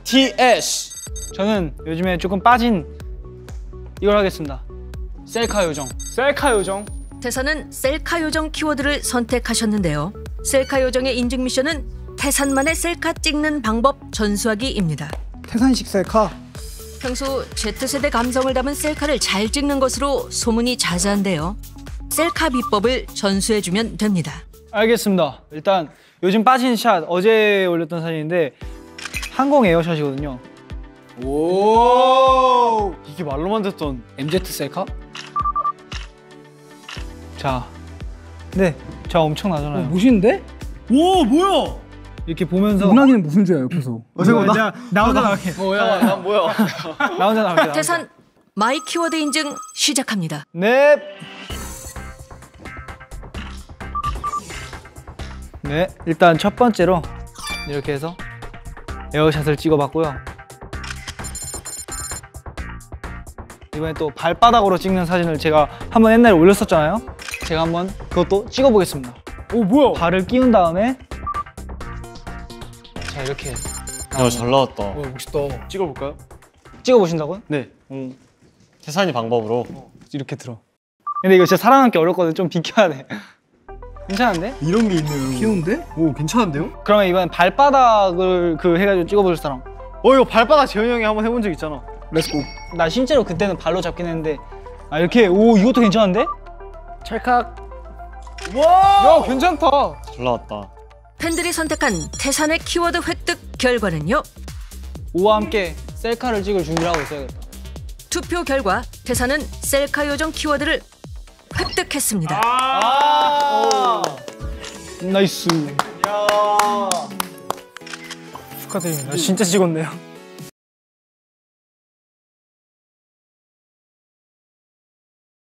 TS. 저는 요즘에 조금 빠진 이걸 하겠습니다. 셀카 요정. 셀카 요정. 태산은 셀카 요정 키워드를 선택하셨는데요. 셀카 요정의 인증 미션은 태산만의 셀카 찍는 방법 전수하기입니다. 태산식 셀카. 평소 Z세대 감성을 담은 셀카를 잘 찍는 것으로 소문이 자자한데요. 셀카 비법을 전수해주면 됩니다. 알겠습니다. 일단 요즘 빠진 샷, 어제 올렸던 사진인데 항공 에어샷이거든요. 오. 이게 말로만 듣던 MZ 셀카? 자, 네, 저 엄청나잖아요. 멋있는데? 오 뭐야? 이렇게 보면서 문학이는 무슨 죄야 옆에서? 나 혼자 나갈게. 뭐야? 난 뭐야? 나 혼자 나갈게. 태산 마이 키워드 인증 시작합니다. 네. 네, 일단 첫 번째로 이렇게 해서 에어샷을 찍어봤고요. 이번에 또 발바닥으로 찍는 사진을 제가 한번 옛날에 올렸었잖아요. 제가 한번 그것도 찍어보겠습니다. 오 뭐야? 발을 끼운 다음에 자 이렇게 야, 잘 나왔다. 오 멋있다. 찍어볼까요? 찍어보신다고요? 네. 태산이 방법으로. 이렇게 들어. 근데 이거 진짜 살아남기 어렵거든. 좀 비켜야 돼. 괜찮은데? 이런 게 있네요. 귀여운데? 오 괜찮은데요? 그러면 이번엔 발바닥을 해가지고 찍어볼 사람. 이거 발바닥 재현이 형이 한번 해본 적 있잖아. 렛츠고. 나 실제로 그때는 발로 잡긴 했는데 아 이렇게 오 이것도 괜찮은데? 찰칵. 와. 야 괜찮다. 잘 나왔다. 팬들이 선택한 태산의 키워드 획득 결과는요. 오와 함께 셀카를 찍을 준비를 하고 있어야겠다. 투표 결과 태산은 셀카 요정 키워드를 획득했습니다. 나이스. 축하드립니다. 진짜 찍었네요.